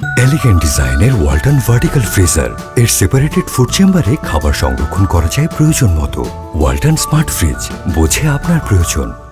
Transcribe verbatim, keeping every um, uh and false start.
Elegant ডিজাইনের Walton vertical freezer. এর separated food চেম্বারে খাবার সংরক্ষণ করা যায় প্রয়োজন মতো। ওয়ালটন স্মার্ট ফ্রিজ, বোঝে আপনার প্রয়োজন।